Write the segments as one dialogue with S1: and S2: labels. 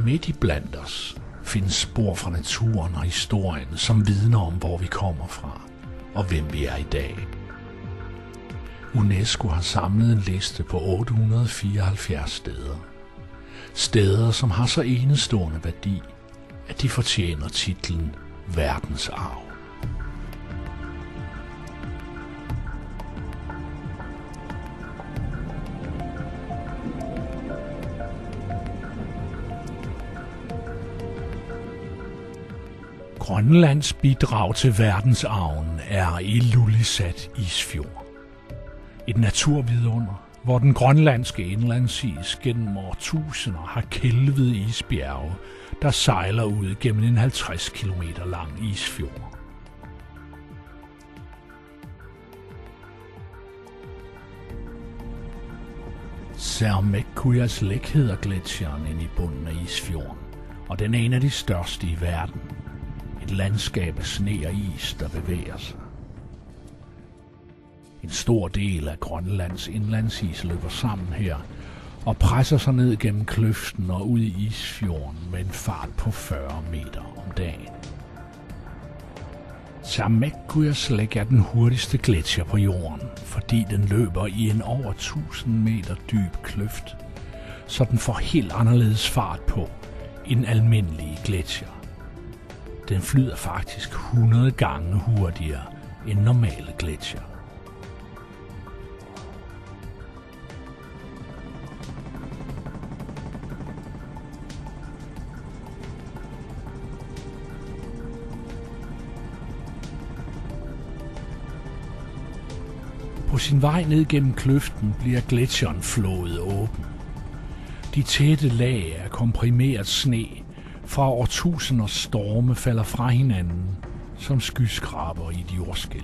S1: Midt i blandt os findes spor fra naturen og historien, som vidner om, hvor vi kommer fra og hvem vi er i dag. UNESCO har samlet en liste på 874 steder. Steder, som har så enestående værdi, at de fortjener titlen verdensarv. Grønlands bidrag til verdensarven er Ilulissat Isfjord. Et naturvidunder, hvor den grønlandske indlandsis gennem årtusinder har kælvet isbjerge, der sejler ud gennem en 50 km lang isfjord. Sermekkujaslæk hedder gletsjeren inde i bunden af isfjorden, og den er en af de største i verden. Et landskab af sne og is, der bevæger sig. En stor del af Grønlands indlandsis løber sammen her og presser sig ned gennem kløften og ud i isfjorden med en fart på 40 meter om dagen. Sermekkujaslæk er den hurtigste gletsjer på jorden, fordi den løber i en over 1000 meter dyb kløft, så den får helt anderledes fart på end almindelige gletsjer. Den flyder faktisk 100 gange hurtigere end normale gletsjer. På sin vej ned gennem kløften bliver gletsjeren flået åben. De tætte lag af komprimeret sne fra årtusinders storme falder fra hinanden som skyskraber i et jordskælv.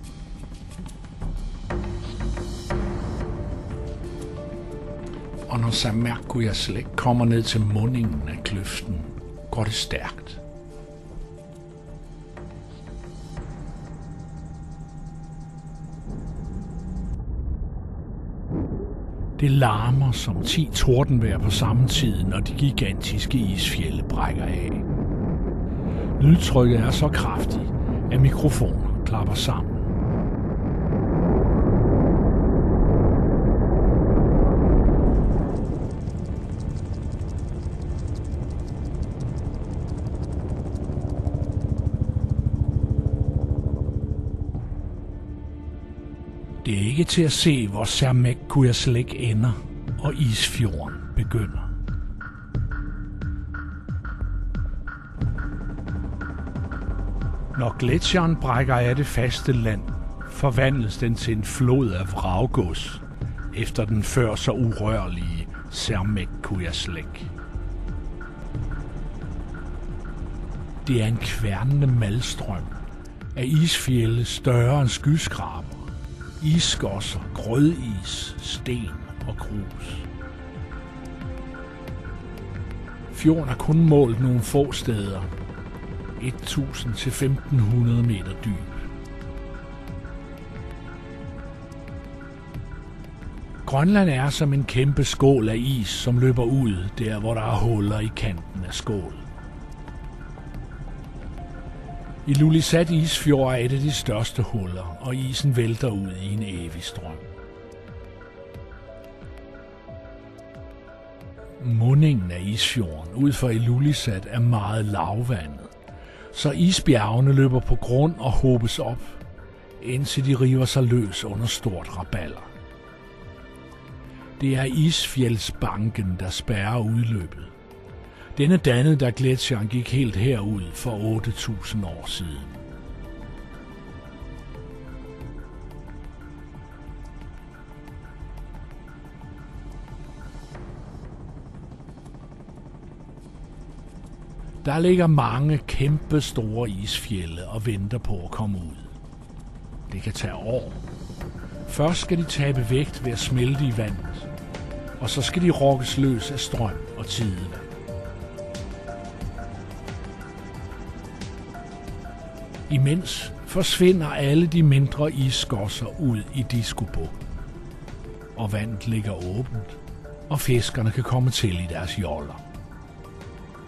S1: Og når Sermekkujaslæk kommer ned til mundingen af kløften, går det stærkt. Det larmer som 10 tordenvejr på samme tid, når de gigantiske isfjelde brækker af. Lydtrykket er så kraftigt, at mikrofoner klapper sammen. Det er ikke til at se, hvor Sermekkujaslæk ender og isfjorden begynder. Når gletsjeren brækker af det faste land, forvandles den til en flod af vraggods efter den før så urørlige Sermekkujaslæk. Det er en kværnende malstrøm af isfjelde større end skyskraber. Isskosser, grødis, sten og grus. Fjorden er kun målt nogle få steder, 1000 til 1500 meter dyb. Grønland er som en kæmpe skål af is, som løber ud der, hvor der er huller i kanten af skålen. Ilulissat Isfjord er et af de største huller, og isen vælter ud i en evig strøm. Mundingen af isfjorden ud for Ilulissat er meget lavvandet, så isbjergene løber på grund og hobes op, indtil de river sig løs under stort rabalder. Det er isfjeldsbanken, der spærrer udløbet. Den er dannet, da gletsjeren gik helt herud for 8000 år siden. Der ligger mange kæmpe store isfjelde og venter på at komme ud. Det kan tage år. Først skal de tabe vægt ved at smelte i vandet, og så skal de rokkes løs af strøm og tidevand. Imens forsvinder alle de mindre isskosser ud i Diskobugten, og vandet ligger åbent, og fiskerne kan komme til i deres joller.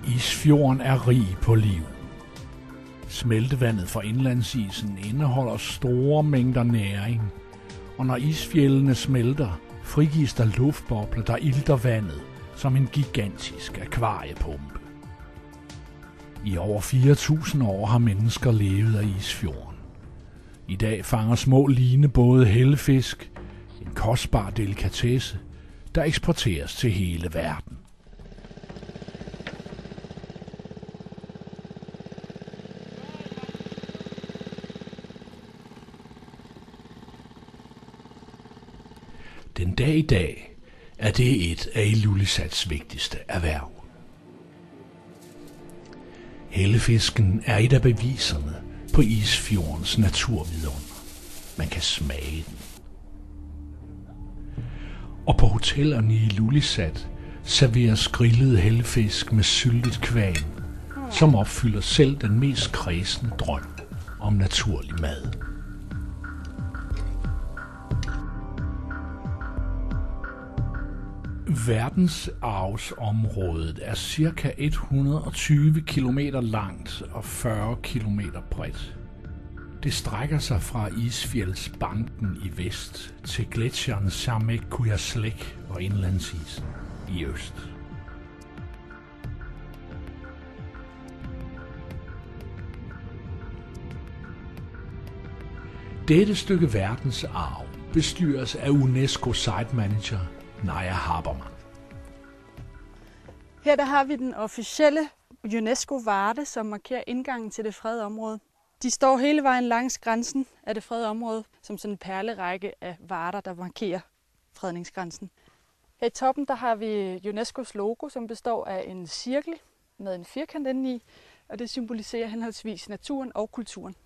S1: Isfjorden er rig på liv. Smeltevandet fra indlandsisen indeholder store mængder næring, og når isfjeldene smelter, frigives der luftbobler, der ilter vandet som en gigantisk akvariepumpe. I over 4.000 år har mennesker levet af isfjorden. I dag fanger små linebåde hellefisk, en kostbar delikatesse, der eksporteres til hele verden. Den dag i dag er det et af Ilulissats vigtigste erhverv. Hellefisken er et af beviserne på Isfjordens naturvidunder. Man kan smage den. Og på hotellerne i Ilulissat serveres grillet hellefisk med syltet kvan, som opfylder selv den mest kredsende drøm om naturlig mad. Verdensarvsområdet er ca. 120 km langt og 40 km bredt. Det strækker sig fra Isfjeldsbanken i vest til gletsjeren Samek-Kujaslek og indlandsisen i øst. Dette stykke verdensarv bestyres af UNESCO Site Manager Naja Habermann.
S2: Her der har vi den officielle UNESCO-varte, som markerer indgangen til det fredede område. De står hele vejen langs grænsen af det fredede område, som sådan en perlerække af varter, der markerer fredningsgrænsen. Her i toppen der har vi UNESCO's logo, som består af en cirkel med en firkant indeni, og det symboliserer henholdsvis naturen og kulturen.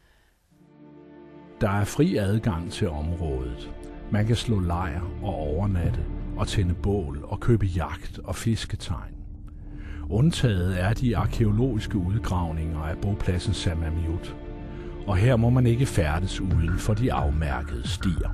S1: Der er fri adgang til området. Man kan slå lejr og overnatte og tænde bål og købe jagt og fisketegn. Undtaget er de arkæologiske udgravninger af bopladsen Sammamiut, og her må man ikke færdes uden for de afmærkede stier.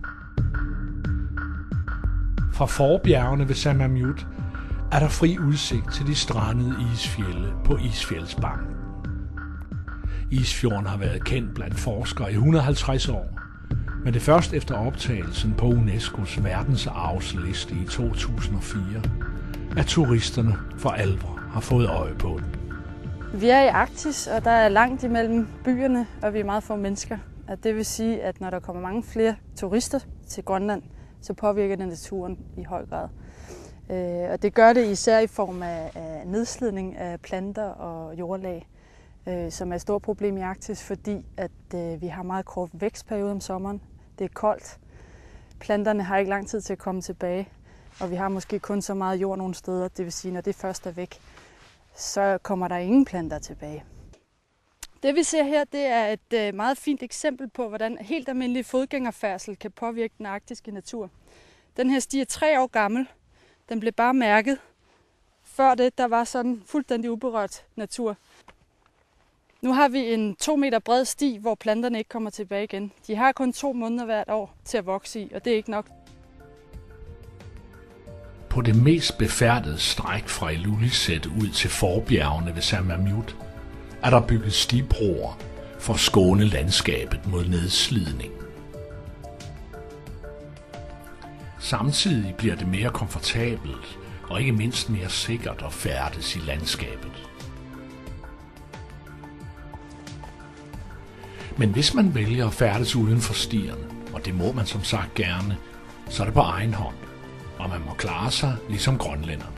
S1: Fra forbjergene ved Sammamiut er der fri udsigt til de strandede isfjelde på Isfjeldsbanken. Isfjorden har været kendt blandt forskere i 150 år, men det er først efter optagelsen på UNESCOs verdensarvsliste i 2004, at turisterne for alvor har fået øje på den.
S2: Vi er i Arktis, og der er langt imellem byerne, og vi er meget få mennesker. Og det vil sige, at når der kommer mange flere turister til Grønland, så påvirker det naturen i høj grad. Og det gør det især i form af nedslidning af planter og jordlag, som er et stort problem i Arktis, fordi at vi har meget kort vækstperiode om sommeren. Det er koldt. Planterne har ikke lang tid til at komme tilbage, og vi har måske kun så meget jord nogle steder. Det vil sige, når det først er væk, så kommer der ingen planter tilbage. Det vi ser her, det er et meget fint eksempel på, hvordan helt almindelig fodgængerfærdsel kan påvirke den arktiske natur. Den her sti er 3 år gammel. Den blev bare mærket. Før det, der var sådan fuldstændig uberørt natur. Nu har vi en 2 meter bred sti, hvor planterne ikke kommer tilbage igen. De har kun 2 måneder hvert år til at vokse i, og det er ikke nok.
S1: På det mest befærdede stræk fra Ilulissat ud til forbjergene ved Sammamiut er der bygget stibroer for at skåne landskabet mod nedslidning. Samtidig bliver det mere komfortabelt og ikke mindst mere sikkert at færdes i landskabet. Men hvis man vælger at færdes uden for stierne, og det må man som sagt gerne, så er det på egen hånd, og man må klare sig ligesom grønlænderne.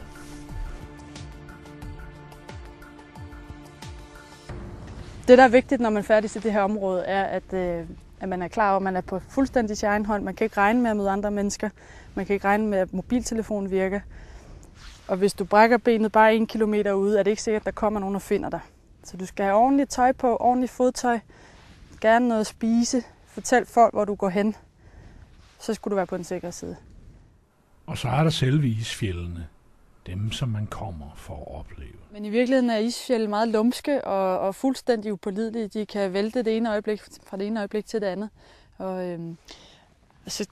S2: Det, der er vigtigt, når man færdes i det her område, er, at man er klar over, at man er på fuldstændig sin egen hånd. Man kan ikke regne med at møde andre mennesker. Man kan ikke regne med, at mobiltelefonen virker. Og hvis du brækker benet bare 1 kilometer ude, er det ikke sikkert, at der kommer nogen og finder dig. Så du skal have ordentligt tøj på, ordentligt fodtøj, gerne noget at spise. Fortæl folk, hvor du går hen. Så skulle du være på den sikre side.
S1: Og så er der selve isfjeldene. Dem, som man kommer for at opleve.
S2: Men i virkeligheden er isfjelde meget lumske og fuldstændig upålidelige. De kan vælte det ene øjeblik fra det ene øjeblik til det andet. Og så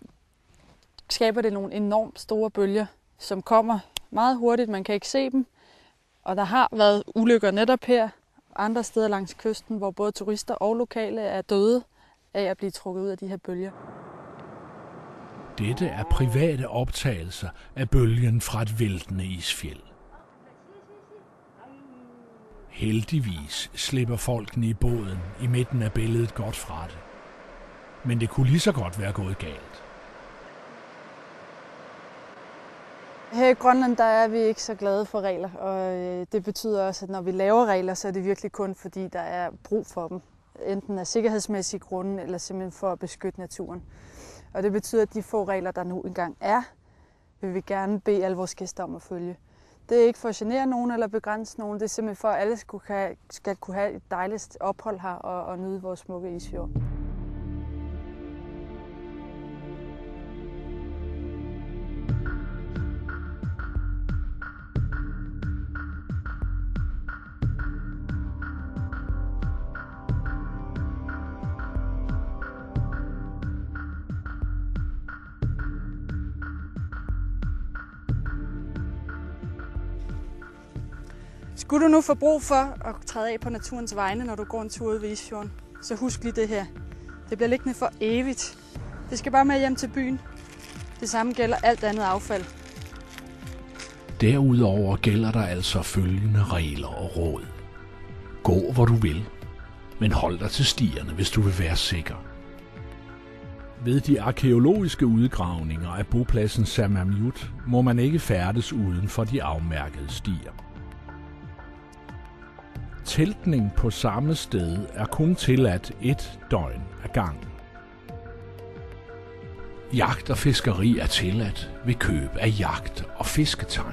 S2: skaber det nogle enormt store bølger, som kommer meget hurtigt. Man kan ikke se dem. Og der har været ulykker netop her, andre steder langs kysten, hvor både turister og lokale er døde af at blive trukket ud af de her bølger.
S1: Dette er private optagelser af bølgen fra et væltende isfjeld. Heldigvis slipper folkene i båden i midten af billedet godt fra det. Men det kunne lige så godt være gået galt.
S2: Her i Grønland der er vi ikke så glade for regler, og det betyder også, at når vi laver regler, så er det virkelig kun fordi, der er brug for dem. Enten af sikkerhedsmæssige grunde, eller simpelthen for at beskytte naturen. Og det betyder, at de få regler, der nu engang er, vil vi gerne bede alle vores gæster om at følge. Det er ikke for at genere nogen eller begrænse nogen, det er simpelthen for, at alle skal kunne have et dejligt ophold her og nyde vores smukke isfjord. Skulle du nu få brug for at træde af på naturens vegne, når du går en tur ud ved Isfjorden, så husk lige det her. Det bliver liggende for evigt. Det skal bare med hjem til byen. Det samme gælder alt andet affald.
S1: Derudover gælder der altså følgende regler og råd. Gå hvor du vil, men hold dig til stierne, hvis du vil være sikker. Ved de arkæologiske udgravninger af bopladsen Samermiut må man ikke færdes uden for de afmærkede stier. Teltning på samme sted er kun tilladt 1 døgn ad gangen. Jagt og fiskeri er tilladt ved køb af jagt- og fisketegn.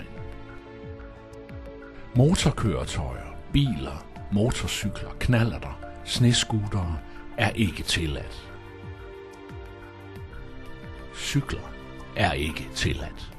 S1: Motorkøretøjer, biler, motorcykler, knallerter, snescootere er ikke tilladt. Cykler er ikke tilladt.